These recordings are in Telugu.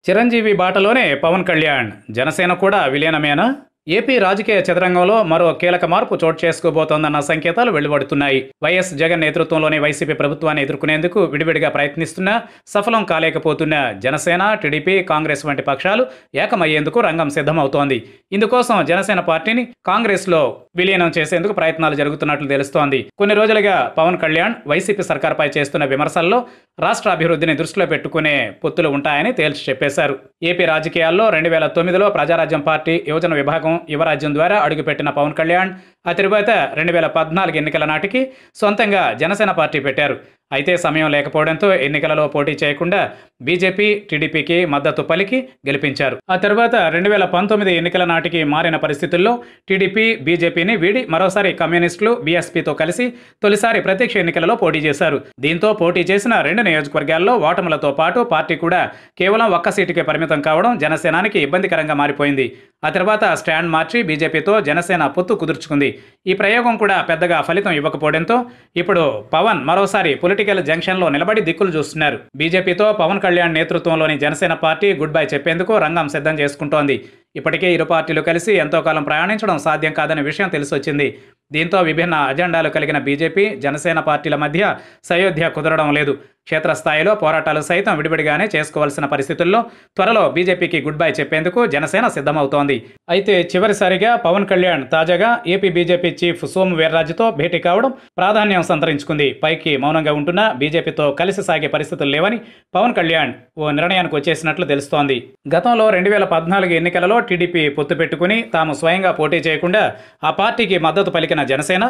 చిరంజీవి బాటలోనే పవన్ కళ్యాణ్. జనసేన కూడా విలీనమేనా? ఏపీ రాజకీయ చదరంగంలో మరో కీలక మార్పు చోటు చేసుకోబోతోందన్న సంకేతాలు వెలువడుతున్నాయి. వైఎస్ జగన్ నేతృత్వంలోని వైసీపీ ప్రభుత్వాన్ని ఎదుర్కొనేందుకు విడివిడిగా ప్రయత్నిస్తున్నా సఫలం కాలేకపోతున్న జనసేన, టీడీపీ, కాంగ్రెస్ వంటి పక్షాలు ఏకమయ్యేందుకు రంగం సిద్ధమవుతోంది. ఇందుకోసం జనసేన పార్టీని కాంగ్రెస్లో విలీనం చేసేందుకు ప్రయత్నాలు జరుగుతున్నట్లు తెలుస్తోంది. కొన్ని రోజులుగా పవన్ కళ్యాణ్ వైసీపీ సర్కార్పై చేస్తున్న విమర్శల్లో రాష్ట్ర అభివృద్ధిని దృష్టిలో పెట్టుకునే పొత్తులు ఉంటాయని తేల్చి చెప్పేశారు. ఏపీ రాజకీయాల్లో 2009లో ప్రజారాజ్యం పార్టీ యువజన విభాగం యువరాజ్యం ద్వారా అడుగుపెట్టిన పవన్ కళ్యాణ్ ఆ తరువాత 2014 ఎన్నికల నాటికి సొంతంగా జనసేన పార్టీ పెట్టారు. అయితే సమయం లేకపోవడంతో ఎన్నికలలో పోటీ చేయకుండా బీజేపీ, టీడీపీకి మద్దతు పలికి గెలిపించారు. ఆ తర్వాత 2019 ఎన్నికల నాటికి మారిన పరిస్థితుల్లో టీడీపీ, బీజేపీని వీడి మరోసారి కమ్యూనిస్టులు బీఎస్పీతో కలిసి తొలిసారి ప్రత్యక్ష ఎన్నికలలో పోటీ చేశారు. దీంతో పోటీ చేసిన 2 నియోజకవర్గాల్లో ఓటములతో పాటు పార్టీ కూడా కేవలం ఒక్క సీటుకే పరిమితం కావడం జనసేనానికి ఇబ్బందికరంగా మారిపోయింది. ఆ తర్వాత స్టాండ్ మార్చి బీజేపీతో జనసేన పొత్తు కుదుర్చుకుంది. ఈ ప్రయోగం కూడా పెద్దగా ఫలితం ఇవ్వకపోవడంతో ఇప్పుడు పవన్ మరోసారి పొలిటికల్ జంక్షన్లో నిలబడి దిక్కులు చూస్తున్నారు. బీజేపీతో పవన్ కళ్యాణ్ నేతృత్వంలోని జనసేన పార్టీ గుడ్ బై చెప్పేందుకు రంగం సిద్ధం చేసుకుంటోంది. ఇప్పటికే ఇరు పార్టీలు కలిసి ఎంతో కాలం ప్రయాణించడం సాధ్యం కాదనే విషయం తెలిసొచ్చింది. దీంతో విభిన్న అజెండాలు కలిగిన బీజేపీ, జనసేన పార్టీల మధ్య సయోధ్య కుదరడం లేదు. క్షేత్రస్థాయిలో పోరాటాలు సైతం విడివిడిగానే చేసుకోవాల్సిన పరిస్థితుల్లో త్వరలో బీజేపీకి గుడ్ బై చెప్పేందుకు జనసేన సిద్ధమవుతోంది. అయితే చివరిసారిగా పవన్ కళ్యాణ్ తాజాగా ఏపీ బీజేపీ చీఫ్ సోము వీర్రాజుతో భేటీ కావడం ప్రాధాన్యం సంతరించుకుంది. పైకి మౌనంగా ఉంటున్నా బీజేపీతో కలిసి సాగే పరిస్థితులు లేవని పవన్ కళ్యాణ్ ఓ నిర్ణయానికి వచ్చేసినట్లు తెలుస్తోంది. గతంలో 2014 ఎన్నికలలో టీడీపీ పొత్తు పెట్టుకుని తాము స్వయంగా పోటీ చేయకుండా ఆ పార్టీకి మద్దతు పలికిన జనసేన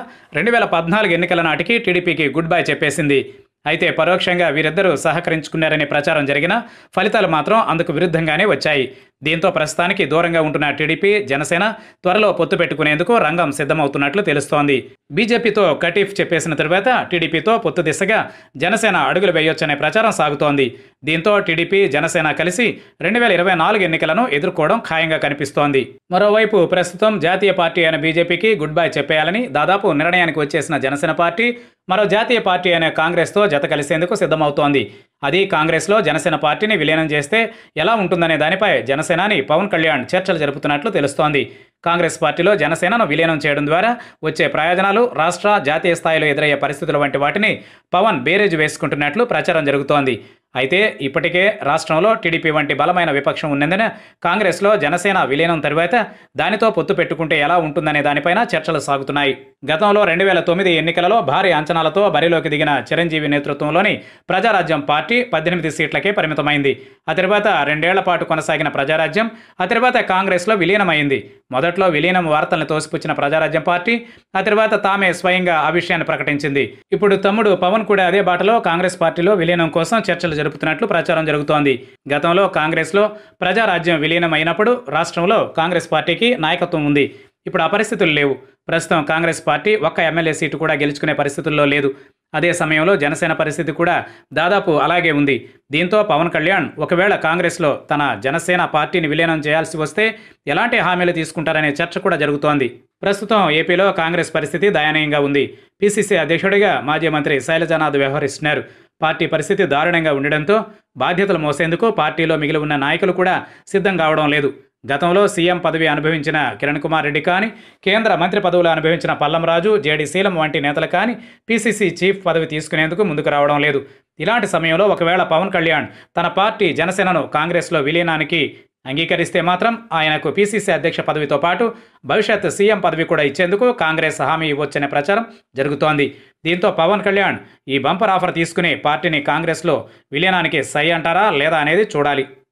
2014 ఎన్నికల నాటికి టీడీపీకి గుడ్ బై చెప్పేసింది. అయితే పరోక్షంగా వీరిద్దరూ సహకరించుకున్నారనే ప్రచారం జరిగినా ఫలితాలు మాత్రం అందుకు విరుద్ధంగానే వచ్చాయి. దీంతో ప్రస్తుతానికి దూరంగా ఉంటున్న టీడీపీ, జనసేన త్వరలో పొత్తు పెట్టుకునేందుకు రంగం సిద్ధమవుతున్నట్లు తెలుస్తోంది. బీజేపీతో కటీఫ్ చెప్పేసిన తరువాత టీడీపీతో పొత్తు దిశగా జనసేన అడుగులు వేయొచ్చనే ప్రచారం సాగుతోంది. దీంతో టీడీపీ, జనసేన కలిసి 2024 ఎన్నికలను ఎదుర్కోవడం ఖాయంగా కనిపిస్తోంది. మరోవైపు ప్రస్తుతం జాతీయ పార్టీ అయిన బీజేపీకి గుడ్ బై చెప్పేయాలని దాదాపు నిర్ణయానికి వచ్చేసిన జనసేన పార్టీ మరో జాతీయ పార్టీ అయిన కాంగ్రెస్తో జత కలిసేందుకు సిద్ధమవుతోంది. అది కాంగ్రెస్లో జనసేన పార్టీని విలీనం చేస్తే ఎలా ఉంటుందనే దానిపై జనసేనాని పవన్ కళ్యాణ్ చర్చలు జరుపుతున్నట్లు తెలుస్తోంది. కాంగ్రెస్ పార్టీలో జనసేనను విలీనం చేయడం ద్వారా వచ్చే ప్రయోజనాలు, రాష్ట్ర, జాతీయ స్థాయిలో ఎదురయ్యే పరిస్థితుల వంటి వాటిని పవన్ బేరేజ్ వేసుకుంటున్నట్లు ప్రచారం జరుగుతోంది. అయితే ఇప్పటికే రాష్ట్రంలో టీడీపీ వంటి బలమైన విపక్షం ఉన్నందున కాంగ్రెస్లో జనసేన విలీనం తరువాత దానితో పొత్తు పెట్టుకుంటే ఎలా ఉంటుందనే దానిపైన చర్చలు సాగుతున్నాయి. గతంలో 2009 ఎన్నికలలో భారీ అంచనాలతో బరిలోకి దిగిన చిరంజీవి నేతృత్వంలోని ప్రజారాజ్యం పార్టీ 18 సీట్లకే పరిమితమైంది. ఆ తర్వాత 2 ఏళ్ల పాటు కొనసాగిన ప్రజారాజ్యం ఆ తర్వాత కాంగ్రెస్లో విలీనమైంది. మొదట్లో విలీనం వార్తలను తోసిపుచ్చిన ప్రజారాజ్యం పార్టీ ఆ తర్వాత తామే స్వయంగా ఆ విషయాన్ని ప్రకటించింది. ఇప్పుడు తమ్ముడు పవన్ కూడా అదే బాటలో కాంగ్రెస్ పార్టీలో విలీనం కోసం చర్చలు జరుపుతున్నట్లు ప్రచారం జరుగుతోంది. గతంలో కాంగ్రెస్లో ప్రజారాజ్యం విలీనం అయినప్పుడు రాష్ట్రంలో కాంగ్రెస్ పార్టీకి నాయకత్వం ఉంది. ఇప్పుడు ఆ పరిస్థితులు లేవు. ప్రస్తుతం కాంగ్రెస్ పార్టీ ఒక్క ఎమ్మెల్యే సీటు కూడా గెలుచుకునే పరిస్థితుల్లో లేదు. అదే సమయంలో జనసేన పరిస్థితి కూడా దాదాపు అలాగే ఉంది. దీంతో పవన్ కళ్యాణ్ ఒకవేళ కాంగ్రెస్లో తన జనసేన పార్టీని విలీనం చేయాల్సి వస్తే ఎలాంటి హామీలు తీసుకుంటారనే చర్చ కూడా జరుగుతోంది. ప్రస్తుతం ఏపీలో కాంగ్రెస్ పరిస్థితి దయనీయంగా ఉంది. పీసీసీ అధ్యక్షుడిగా మాజీ మంత్రి శైలజానాథ్ వ్యవహరిస్తున్నారు. పార్టీ పరిస్థితి దారుణంగా ఉండడంతో బాధ్యతలు మోసేందుకు పార్టీలో మిగిలి ఉన్న నాయకులు కూడా సిద్ధం కావడం లేదు. గతంలో సీఎం పదవి అనుభవించిన కిరణ్ కుమార్ రెడ్డి కానీ, కేంద్ర మంత్రి పదవులు అనుభవించిన పల్లంరాజు, జేడీ శీలం వంటి నేతలు కానీ పీసీసీ చీఫ్ పదవి తీసుకునేందుకు ముందుకు రావడం లేదు. ఇలాంటి సమయంలో ఒకవేళ పవన్ కళ్యాణ్ తన పార్టీ జనసేనను కాంగ్రెస్లో విలీనానికి అంగీకరిస్తే మాత్రం ఆయనకు పీసీసీ అధ్యక్ష పదవితో పాటు భవిష్యత్ సీఎం పదవి కూడా ఇచ్చేందుకు కాంగ్రెస్ హామీ ఇవ్వొచ్చనే ప్రచారం జరుగుతోంది. దీంతో పవన్ కళ్యాణ్ ఈ బంపర్ ఆఫర్ తీసుకుని పార్టీని కాంగ్రెస్లో విలీనానికి సై అంటారా లేదా అనేది చూడాలి.